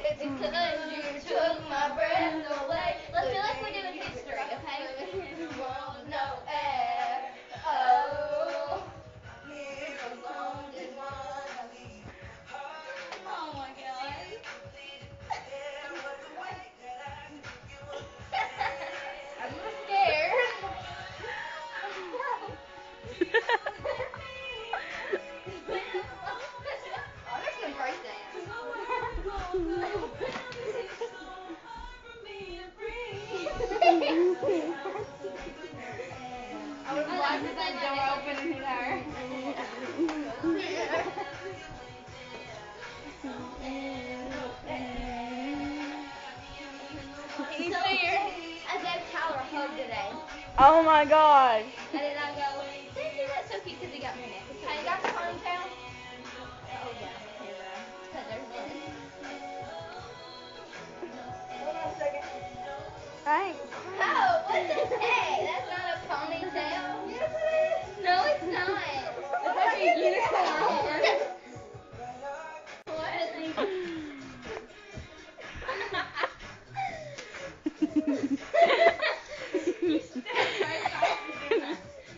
It's because you took my breath away. Let's feel like we're doing history, okay? World, no air. Oh, here alone in one. Oh my God. I'm scared. Oh, there's some break dance. I would like to that door open and hit her. So, I gave Tyler a hug today. Oh my gosh. And then I go, Sandy, that's so cute because he got me a necklace. Hey, you got the ponytail? Oh, yeah. Because there's one. Hold on a second. Right. Oh, what the heck? That's not a ponytail. Yes, it is. No, it's not. It's like a unicorn. What? You stepped right off the dinner.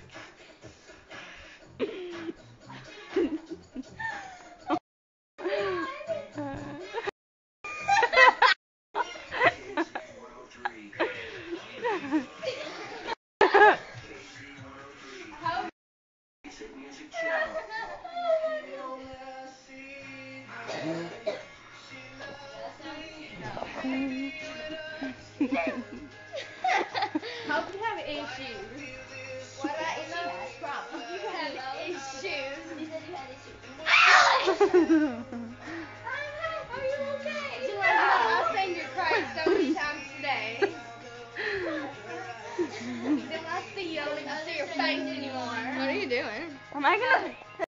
Hope you have issues. What about issues? Problem. You have issues. You said you had issues. Are you okay? I've seen you cry so many times today. Then I see you, I don't even see your face anymore. What are you doing? Am I gonna